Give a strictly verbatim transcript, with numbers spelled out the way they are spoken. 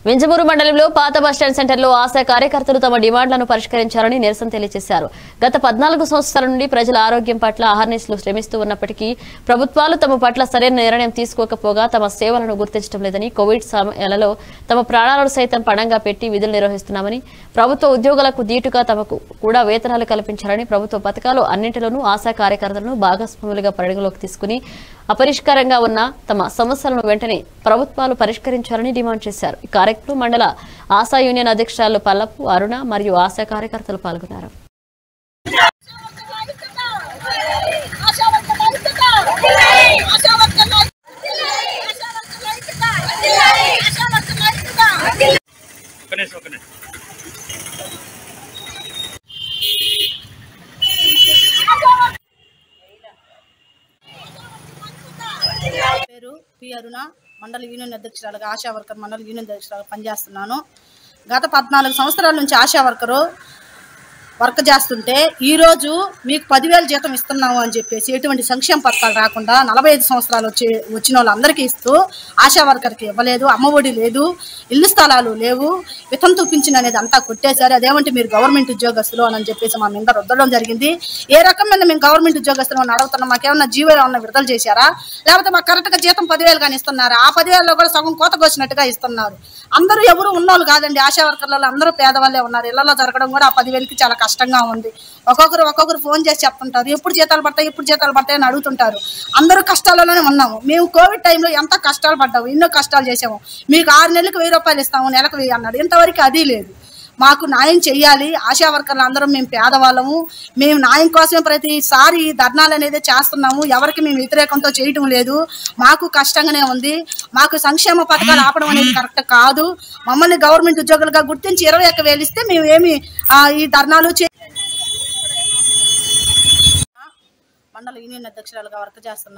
వింజమూరు మండలంలో పాత బస్టాండ్ సెంటర్లో ఆశా కార్యకర్తలు తమ డిమాండ్లను పరిష్కరించాలని నిరసన తెలియజేశారు. గత పద్నాలుగు సంవత్సరాల నుండి ప్రజల ఆరోగ్యం పట్ల అహర్నిశలు శ్రమిస్తూ ఉన్నప్పటికీ ప్రభుత్వాలు తమ పట్ల సరైన నిర్ణయం తీసుకోకపోగా తమ సేవలను గుర్తించడం లేదని, కోవిడ్ సమయాలలో తమ ప్రాణాలను సైతం పణంగా పెట్టి విధులు నిర్వహిస్తున్నామని, ప్రభుత్వ ఉద్యోగులకు దీటుగా తమకు కూడా వేతనాలు కల్పించాలని, ప్రభుత్వ పథకాలు అన్నింటిలోనూ ఆశా కార్యకర్తలను భాగస్వాములుగా పరిగణలోకి తీసుకుని అపరిష్కారంగా ఉన్న తమ సమస్యలను వెంటనే ప్రభుత్వాలు పరిష్కరించాలని డిమాండ్ చేశారు. ఈ కార్యక్రమంలో మండల ఆశా యూనియన్ అధ్యక్షురాలు పల్లపు అరుణ మరియు ఆశా కార్యకర్తలు పాల్గొన్నారు. పేరు పి అరుణ, మండల యూనియన్ అధ్యక్షురాలుగా ఆశా వర్కర్ మండల యూనియన్ అధ్యక్షురాలుగా పనిచేస్తున్నాను. గత పద్నాలుగు సంవత్సరాల నుంచి ఆశా వర్కరు వర్క్ చేస్తుంటే ఈరోజు మీకు పదివేల జీతం ఇస్తున్నాము అని చెప్పేసి ఎటువంటి సంక్షేమ పథకాలు రాకుండా నలభై ఐదు సంవత్సరాలు వచ్చి వచ్చిన వాళ్ళందరికీ ఇస్తూ ఆశా వర్కర్కి ఇవ్వలేదు, అమ్మఒడి లేదు, ఇల్లు స్థలాలు లేవు, వితంతు పింఛన్ అనేది అంతా కొట్టేశారు. అదేమంటే మీరు గవర్నమెంట్ ఉద్యోగస్తులు అని చెప్పేసి మా మీద రుద్దడం జరిగింది. ఏ రకమైన మేము గవర్నమెంట్ ఉద్యోగస్తులు అని అడుగుతున్నాం, మాకేమన్నా జీవో ఏమన్నా విడుదల చేశారా, లేకపోతే మాకు కరెక్ట్గా జీతం పదివేలు కానీ ఇస్తున్నారా? ఆ పదివేలలో కూడా సగం కోత కోసినట్టుగా ఇస్తున్నారు. అందరూ ఎవరు ఉన్నోళ్ళు కాదండి, ఆశా వర్కర్లలో అందరూ పేదవాళ్ళే ఉన్నారు. ఇళ్లలో జరగడం కూడా ఆ పదివేలకి చాలా కష్టంగా ఉంది. ఒక్కొక్కరు ఒక్కొక్కరు ఫోన్ చేసి చెప్తుంటారు, ఎప్పుడు జీతాలు పడతాయి ఎప్పుడు జీతాలు పడతాయి అని అడుగుతుంటారు. అందరూ కష్టాలలోనే ఉన్నాము. మేము కోవిడ్ టైంలో ఎంత కష్టాలు పడ్డాము, ఎన్నో కష్టాలు చేసాము. మీకు ఆరు నెలలకు వెయ్యి రూపాయలు ఇస్తాము, నెలకు వెయ్యి అన్నాడు. ఇంతవరకు అది లేదు. మాకు న్యాయం చెయ్యాలి. ఆశా వర్కర్లు అందరం మేము పేదవాళ్ళము. మేము న్యాయం కోసమే ప్రతిసారి ధర్నాలు అనేది చేస్తున్నాము. ఎవరికి మేము వ్యతిరేకంతో చేయటం లేదు. మాకు కష్టంగానే ఉంది. మాకు సంక్షేమ పథకాలు ఆపడం అనేది కరెక్ట్ కాదు. మమ్మల్ని గవర్నమెంట్ ఉద్యోగులుగా గుర్తించి ఇరవై ఒక్క వేలు ఇస్తే మేము ఏమి ఈ ధర్నాలు చే మండల యూనియన్ అధ్యక్షురాలుగా వర్క్ చేస్తున్నాం.